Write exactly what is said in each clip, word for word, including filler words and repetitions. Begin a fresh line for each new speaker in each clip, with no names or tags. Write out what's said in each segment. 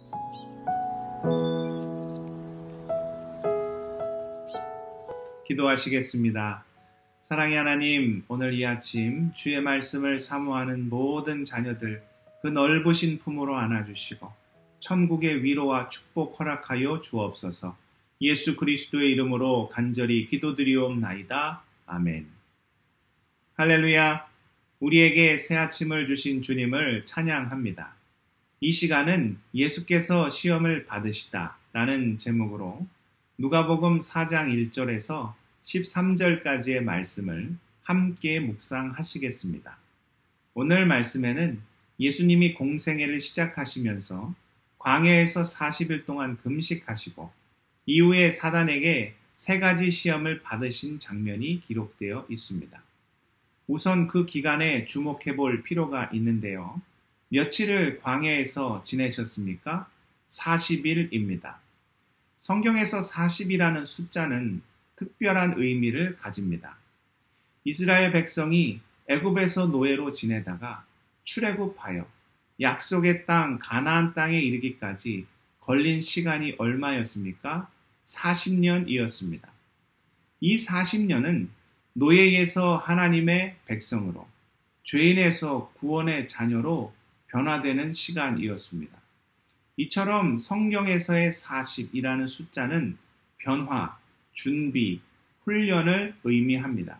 기도하시겠습니다. 사랑의 하나님, 오늘 이 아침 주의 말씀을 사모하는 모든 자녀들 그 넓으신 품으로 안아주시고 천국의 위로와 축복 허락하여 주옵소서. 예수 그리스도의 이름으로 간절히 기도드리옵나이다. 아멘. 할렐루야. 우리에게 새 아침을 주신 주님을 찬양합니다. 이 시간은 예수께서 시험을 받으시다 라는 제목으로 누가복음 사 장 일 절에서 십삼 절까지의 말씀을 함께 묵상하시겠습니다. 오늘 말씀에는 예수님이 공생애를 시작하시면서 광야에서 사십 일 동안 금식하시고 이후에 사단에게 세 가지 시험을 받으신 장면이 기록되어 있습니다. 우선 그 기간에 주목해 볼 필요가 있는데요. 며칠을 광야에서 지내셨습니까? 사십 일입니다. 성경에서 사십이라는 숫자는 특별한 의미를 가집니다. 이스라엘 백성이 애굽에서 노예로 지내다가 출애굽하여 약속의 땅 가나안 땅에 이르기까지 걸린 시간이 얼마였습니까? 사십 년이었습니다. 이 사십 년은 노예에서 하나님의 백성으로, 죄인에서 구원의 자녀로 변화되는 시간이었습니다. 이처럼 성경에서의 사십이라는 숫자는 변화, 준비, 훈련을 의미합니다.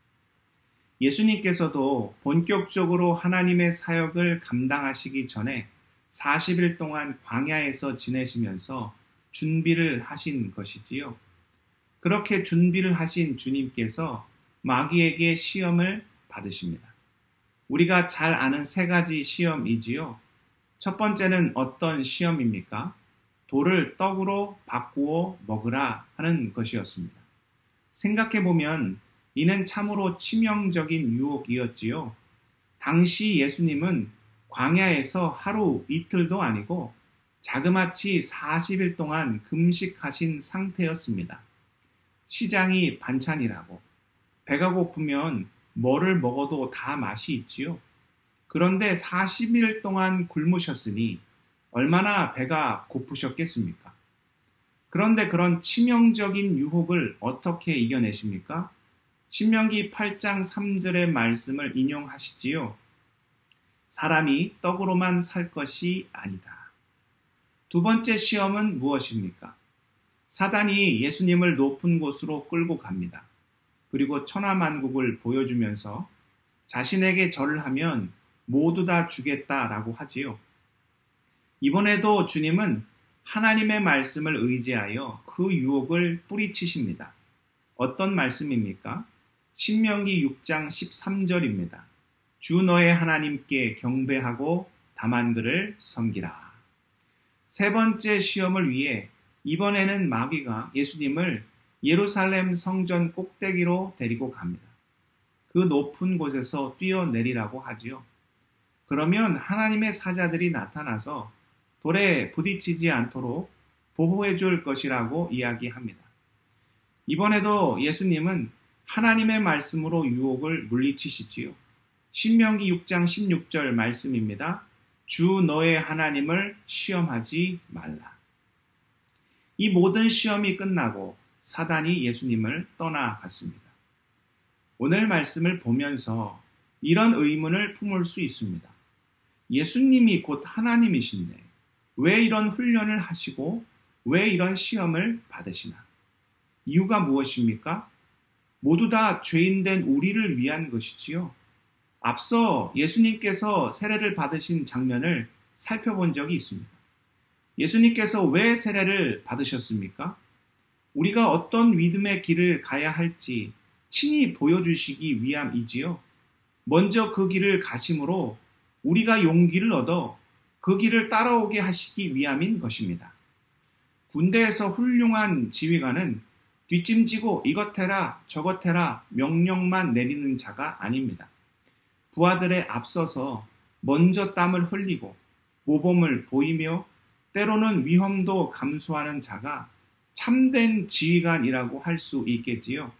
예수님께서도 본격적으로 하나님의 사역을 감당하시기 전에 사십 일 동안 광야에서 지내시면서 준비를 하신 것이지요. 그렇게 준비를 하신 주님께서 마귀에게 시험을 받으십니다. 우리가 잘 아는 세 가지 시험이지요. 첫 번째는 어떤 시험입니까? 돌을 떡으로 바꾸어 먹으라 하는 것이었습니다. 생각해보면 이는 참으로 치명적인 유혹이었지요. 당시 예수님은 광야에서 하루 이틀도 아니고 자그마치 사십 일 동안 금식하신 상태였습니다. 시장이 반찬이라고 배가 고프면 뭐를 먹어도 다 맛이 있지요. 그런데 사십 일 동안 굶으셨으니 얼마나 배가 고프셨겠습니까? 그런데 그런 치명적인 유혹을 어떻게 이겨내십니까? 신명기 팔 장 삼 절의 말씀을 인용하시지요. 사람이 떡으로만 살 것이 아니다. 두 번째 시험은 무엇입니까? 사단이 예수님을 높은 곳으로 끌고 갑니다. 그리고 천하만국을 보여주면서 자신에게 절을 하면 모두 다 주겠다라고 하지요. 이번에도 주님은 하나님의 말씀을 의지하여 그 유혹을 뿌리치십니다. 어떤 말씀입니까? 신명기 육 장 십삼 절입니다. 주 너의 하나님께 경배하고 다만 그를 섬기라. 세 번째 시험을 위해 이번에는 마귀가 예수님을 예루살렘 성전 꼭대기로 데리고 갑니다. 그 높은 곳에서 뛰어내리라고 하지요. 그러면 하나님의 사자들이 나타나서 돌에 부딪히지 않도록 보호해 줄 것이라고 이야기합니다. 이번에도 예수님은 하나님의 말씀으로 유혹을 물리치시지요. 신명기 육 장 십육 절 말씀입니다. 주 너의 하나님을 시험하지 말라. 이 모든 시험이 끝나고 사단이 예수님을 떠나갔습니다. 오늘 말씀을 보면서 이런 의문을 품을 수 있습니다. 예수님이 곧 하나님이신데 왜 이런 훈련을 하시고 왜 이런 시험을 받으시나? 이유가 무엇입니까? 모두 다 죄인된 우리를 위한 것이지요. 앞서 예수님께서 세례를 받으신 장면을 살펴본 적이 있습니다. 예수님께서 왜 세례를 받으셨습니까? 우리가 어떤 믿음의 길을 가야 할지 친히 보여주시기 위함이지요. 먼저 그 길을 가심으로 우리가 용기를 얻어 그 길을 따라오게 하시기 위함인 것입니다. 군대에서 훌륭한 지휘관은 뒷짐지고 이것 해라 저것 해라 명령만 내리는 자가 아닙니다. 부하들에 앞서서 먼저 땀을 흘리고 모범을 보이며 때로는 위험도 감수하는 자가 참된 지휘관이라고 할 수 있겠지요.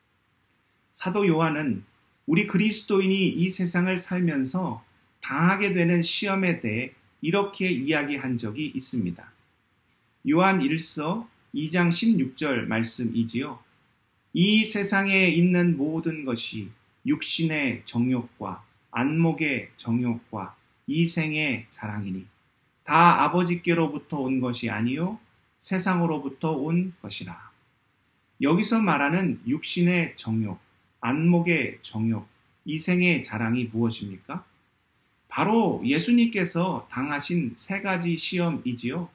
사도 요한은 우리 그리스도인이 이 세상을 살면서 당하게 되는 시험에 대해 이렇게 이야기한 적이 있습니다. 요한 일서 이 장 십육 절 말씀이지요. 이 세상에 있는 모든 것이 육신의 정욕과 안목의 정욕과 이생의 자랑이니 다 아버지께로부터 온 것이 아니요 세상으로부터 온 것이라. 여기서 말하는 육신의 정욕, 안목의 정욕, 이생의 자랑이 무엇입니까? 바로 예수님께서 당하신 세 가지 시험이지요.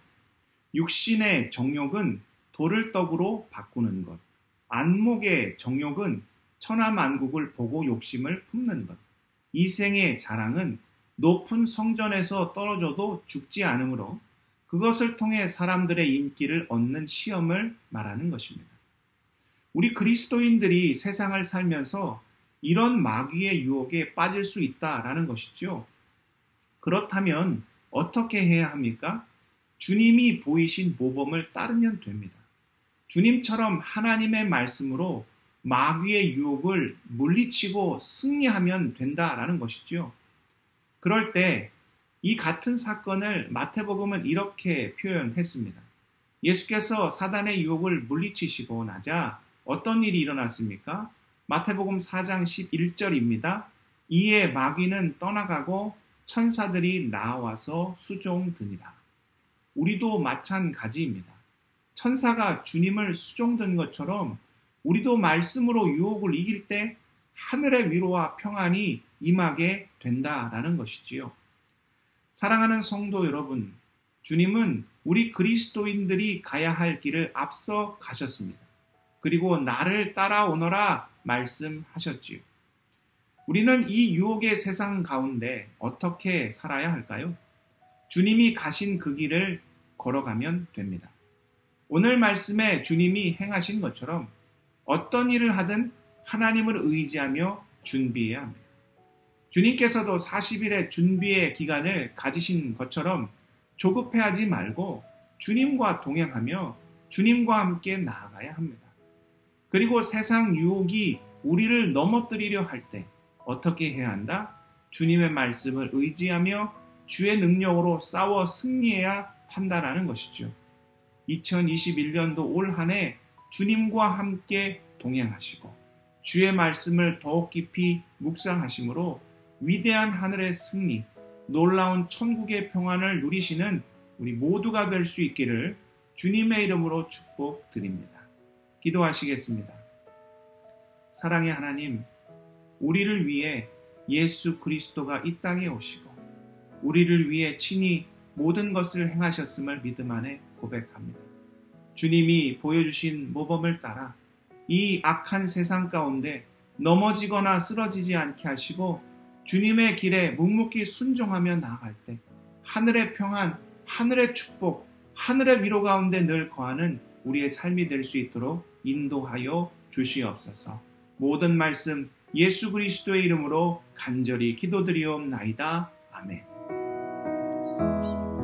육신의 정욕은 돌을 떡으로 바꾸는 것, 안목의 정욕은 천하만국을 보고 욕심을 품는 것, 이생의 자랑은 높은 성전에서 떨어져도 죽지 않으므로 그것을 통해 사람들의 인기를 얻는 시험을 말하는 것입니다. 우리 그리스도인들이 세상을 살면서 이런 마귀의 유혹에 빠질 수 있다라는 것이죠. 그렇다면 어떻게 해야 합니까? 주님이 보이신 모범을 따르면 됩니다. 주님처럼 하나님의 말씀으로 마귀의 유혹을 물리치고 승리하면 된다라는 것이죠. 그럴 때 이 같은 사건을 마태복음은 이렇게 표현했습니다. 예수께서 사단의 유혹을 물리치시고 나자 어떤 일이 일어났습니까? 마태복음 사 장 십일 절입니다. 이에 마귀는 떠나가고 천사들이 나와서 수종드니라. 우리도 마찬가지입니다. 천사가 주님을 수종든 것처럼 우리도 말씀으로 유혹을 이길 때 하늘의 위로와 평안이 임하게 된다라는 것이지요. 사랑하는 성도 여러분, 주님은 우리 그리스도인들이 가야 할 길을 앞서 가셨습니다. 그리고 나를 따라오너라 말씀하셨지요. 우리는 이 유혹의 세상 가운데 어떻게 살아야 할까요? 주님이 가신 그 길을 걸어가면 됩니다. 오늘 말씀에 주님이 행하신 것처럼 어떤 일을 하든 하나님을 의지하며 준비해야 합니다. 주님께서도 사십 일의 준비의 기간을 가지신 것처럼 조급해하지 말고 주님과 동행하며 주님과 함께 나아가야 합니다. 그리고 세상 유혹이 우리를 넘어뜨리려 할 때 어떻게 해야 한다? 주님의 말씀을 의지하며 주의 능력으로 싸워 승리해야 한다라는 것이죠. 이천이십일 년도 올 한 해 주님과 함께 동행하시고 주의 말씀을 더욱 깊이 묵상하심으로 위대한 하늘의 승리, 놀라운 천국의 평안을 누리시는 우리 모두가 될 수 있기를 주님의 이름으로 축복드립니다. 기도하시겠습니다. 사랑의 하나님, 우리를 위해 예수 그리스도가 이 땅에 오시고 우리를 위해 친히 모든 것을 행하셨음을 믿음 안에 고백합니다. 주님이 보여주신 모범을 따라 이 악한 세상 가운데 넘어지거나 쓰러지지 않게 하시고 주님의 길에 묵묵히 순종하며 나아갈 때 하늘의 평안, 하늘의 축복, 하늘의 위로 가운데 늘 거하는 우리의 삶이 될 수 있도록 인도하여 주시옵소서. 모든 말씀 예수 그리스도의 이름으로 간절히 기도드리옵나이다. 아멘.